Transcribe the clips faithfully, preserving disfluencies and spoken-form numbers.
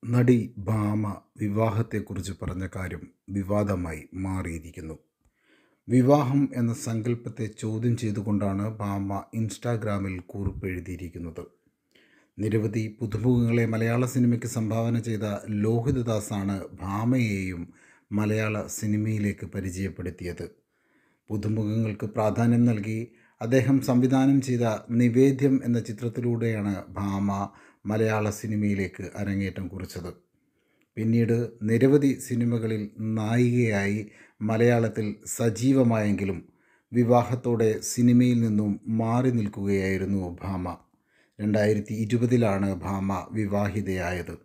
നടി ഭാമ വിവാഹത്തെക്കുറിച്ച് പറഞ്ഞ കാര്യം വിവാദമായി മാറിയിരിക്കുന്നു. വിവാഹം എന്ന സങ്കല്പത്തെ ചോദ്യം ചെയ്തുകൊണ്ടാണ് ഭാമ ഇൻസ്റ്റാഗ്രാമിൽ കുറിപ്പെഴുതിയിരിക്കുന്നത്. നിരവധി പുതുമുഖങ്ങളെ മലയാള സിനിമയ്ക്ക് സംഭാവന ചെയ്ത ലോഹിതദാസാണ് ഭാമയെയും മലയാള സിനിമയിലേക്ക് പരിചയപ്പെടുത്തിയത്. പുതുമുഖങ്ങൾക്ക് പ്രാധാന്യം നൽകി അദ്ദേഹം സംവിധാനം ചെയ്ത നിവേദ്യം എന്ന ചിത്രത്തിലൂടെയാണ് ഭാമ മലയാള സിനിമയിലേക്ക് അരങ്ങേറ്റം കുറിച്ചത്. പിന്നീട് നിരവധി സിനിമകളിൽ നായികയായി മലയാളത്തിൽ സജീവമായെങ്കിലും വിവാഹത്തോടെ സിനിമയിൽ നിന്നും മാറി നിൽക്കുകയായിരുന്നു ഭാമ. രണ്ടായിരത്തി ഇരുപതിലാണ് ഭാമ വിവാഹിതയായത്.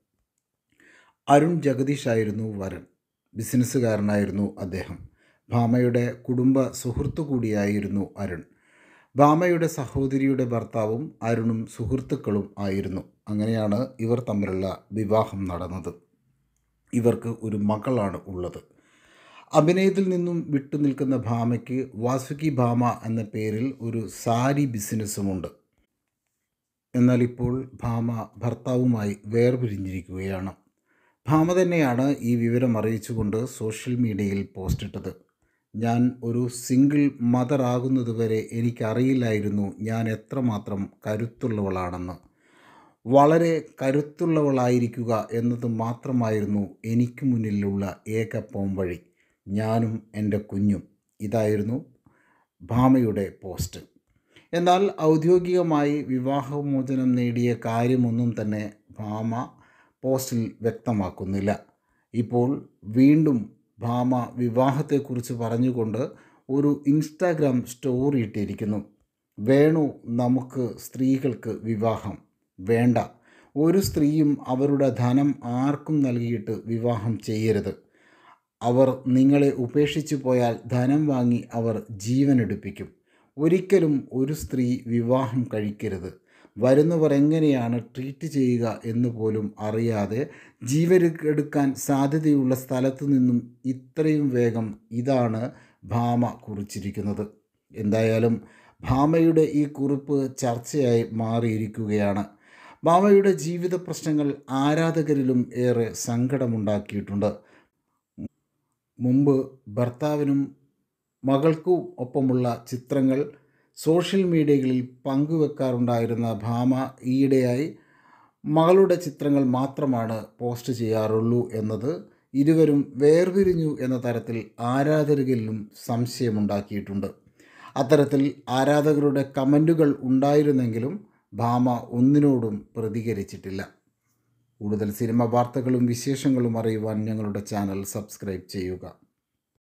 അരുൺ ജഗദീഷ് ആയിരുന്നു വരൻ. ബിസിനസ്സുകാരനായിരുന്നു അദ്ദേഹം. ഭാമയുടെ കുടുംബ സുഹൃത്തു കൂടിയായിരുന്നു അരുൺ. ഭാമയുടെ സഹോദരിയുടെ ഭർത്താവും അരുണും സുഹൃത്തുക്കളും ആയിരുന്നു. അങ്ങനെയാണ് ഇവർ തമ്മിലുള്ള വിവാഹം നടന്നത്. ഇവർക്ക് ഒരു മകളാണ് ഉള്ളത്. അഭിനയത്തിൽ നിന്നും വിട്ടുനിൽക്കുന്ന ഭാമയ്ക്ക് വാസുകി ഭാമ എന്ന പേരിൽ ഒരു സാരി ബിസിനസ്സുമുണ്ട്. എന്നാൽ ഇപ്പോൾ ഭാമ ഭർത്താവുമായി വേർപിരിഞ്ഞിരിക്കുകയാണ്. ഭാമ തന്നെയാണ് ഈ വിവരം അറിയിച്ചുകൊണ്ട് സോഷ്യൽ മീഡിയയിൽ പോസ്റ്റിട്ടത്. ഞാൻ ഒരു സിംഗിൾ മദർ ആകുന്നതുവരെ എനിക്കറിയില്ലായിരുന്നു ഞാൻ എത്രമാത്രം കരുത്തുള്ളവളാണെന്ന്. വളരെ കരുത്തുള്ളവളായിരിക്കുക എന്നത് മാത്രമായിരുന്നു എനിക്ക് മുന്നിലുള്ള ഏക പോംവഴി. ഞാനും എൻ്റെ കുഞ്ഞും. ഇതായിരുന്നു ഭാമയുടെ പോസ്റ്റ്. എന്നാൽ ഔദ്യോഗികമായി വിവാഹമോചനം നേടിയ കാര്യമൊന്നും തന്നെ ഭാമ പോസ്റ്റിൽ വ്യക്തമാക്കുന്നില്ല. ഇപ്പോൾ വീണ്ടും ഭാമ വിവാഹത്തെക്കുറിച്ച് പറഞ്ഞുകൊണ്ട് ഒരു ഇൻസ്റ്റാഗ്രാം സ്റ്റോറി ഇട്ടിരിക്കുന്നു. വേണു നമുക്ക് സ്ത്രീകൾക്ക് വിവാഹം? വേണ്ട. ഒരു സ്ത്രീയും അവരുടെ ധനം ആർക്കും നൽകിയിട്ട് വിവാഹം ചെയ്യരുത്. അവർ നിങ്ങളെ ഉപേക്ഷിച്ചു പോയാൽ ധനം വാങ്ങി അവർ ജീവനെടുപ്പിക്കും. ഒരിക്കലും ഒരു സ്ത്രീ വിവാഹം കഴിക്കരുത്. വരുന്നവർ എങ്ങനെയാണ് ട്രീറ്റ് ചെയ്യുക എന്ന് പോലും അറിയാതെ ജീവനെടുക്കാൻ സാധ്യതയുള്ള സ്ഥലത്തു നിന്നും ഇത്രയും വേഗം ഇതാണ് ഭാമ കുറിച്ചിരിക്കുന്നത്. എന്തായാലും ഭാമയുടെ ഈ കുറിപ്പ് ചർച്ചയായി മാറിയിരിക്കുകയാണ്. ഭാമയുടെ ജീവിത പ്രശ്നങ്ങൾ ആരാധകരിലും ഏറെ സങ്കടമുണ്ടാക്കിയിട്ടുണ്ട്. മുമ്പ് ഭർത്താവിനും മകൾക്കും ഒപ്പമുള്ള ചിത്രങ്ങൾ സോഷ്യൽ മീഡിയകളിൽ പങ്കുവെക്കാറുണ്ടായിരുന്ന ഭാമ ഈയിടെയായി മകളുടെ ചിത്രങ്ങൾ മാത്രമാണ് പോസ്റ്റ് ചെയ്യാറുള്ളൂ എന്നത് ഇരുവരും വേർപിരിഞ്ഞു എന്ന തരത്തിൽ ആരാധകരിലും സംശയമുണ്ടാക്കിയിട്ടുണ്ട്. അത്തരത്തിൽ ആരാധകരുടെ കമൻറ്റുകൾ ഉണ്ടായിരുന്നെങ്കിലും ഭാമ ഒന്നിനോടും പ്രതികരിച്ചിട്ടില്ല. കൂടുതൽ സിനിമ വാർത്തകളും വിശേഷങ്ങളും അറിയുവാൻ ഞങ്ങളുടെ ചാനൽ സബ്സ്ക്രൈബ് ചെയ്യുക.